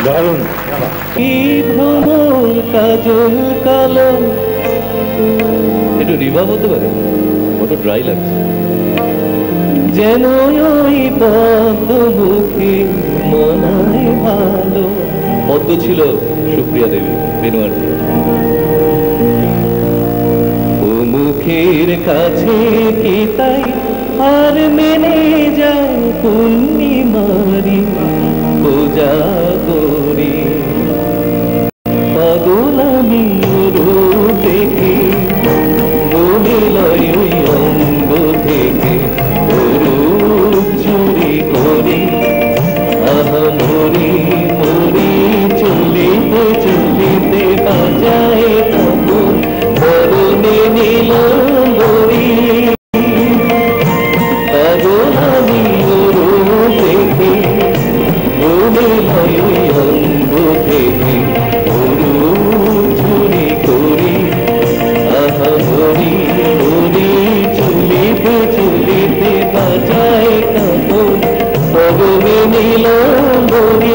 কি ভ্রমর কাজল কালো, একটু রিভাব হতে পারে, ওটা ড্রাই লাগছে। যেন ওই পদ্ম মুখে মনায় ভালো, পদ্ম ছিল সুপ্রিয়া দেবী বেনুয়ার। ও মুখের কাছে কি তাই আর মেনে যায় পূর্ণিমারি পূজা করি। পাগল আমি রূপ দেখে মনে লয় ওই অঙ্গ থেকে রূপ চুরি করি। আহা মরি মরি চলিতে চলিতে বাজায় কাপড় বরণে নীলম্বরী। পাগল আমি রূপ দেখে মনে লয় ওই অঙ্গ থেকে রূপ চুরি করি। আহা মরি মরি চলিতে চলিতে বাজায় কাপড় বরণে নীলম্বরী।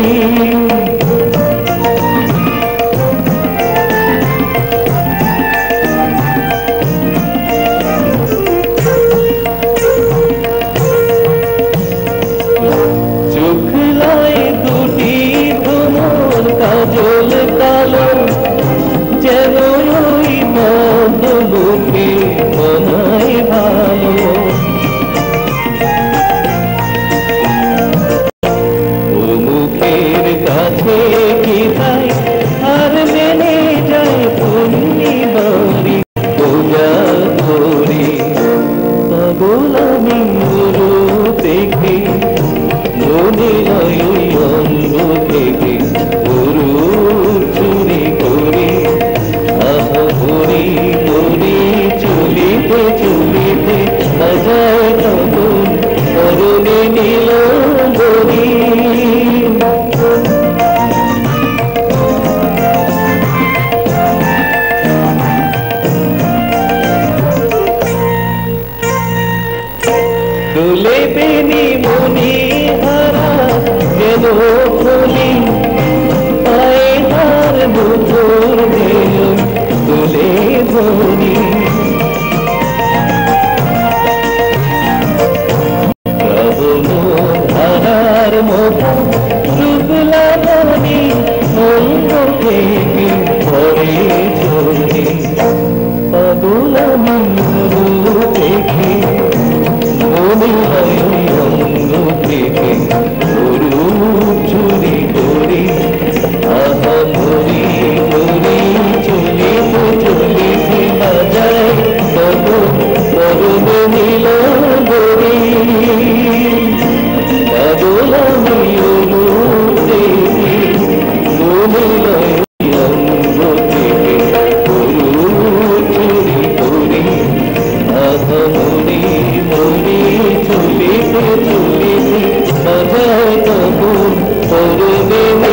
চোখ লয় দুটি ভ্রমর কাজল কালো, যেন ওই পদ্ম মুখে মনায় ভালো। ও মুখের কাছে কি তাই আর মেনে যায় পূর্ণিমারি পূজা করি। পাগল আমি রূপ দেখে মনে লয় ওই অঙ্গ থেকে রূপ চুরি করি। আহা মরি মরি চলিতে চলিতে বাজায় কাপড় বরণে নীলম্বরী। দোলে বেনি মনি হারা যেন ফুলি পায়ে হার মুখর দিল দোলে ধনি। শ্রাবণ ধারার মতো রূপ লাবণী অঙ্গ থেকে পরে ঝরি। পাগল আমি রূপ দেখে মনে হয় ওই অঙ্গ থেকে রূপ চুরি করি। আহা মরি মরি চলিতে চলিতে বাজায় কাপড় বরণে নীলম্বরী। পাগল আমি রূপ দেখে মনে লয় ওই অঙ্গ থেকে রূপ চুরি করি। আহা মরি মরি চলিতে চলিতে বাজায় কাপড় বরণে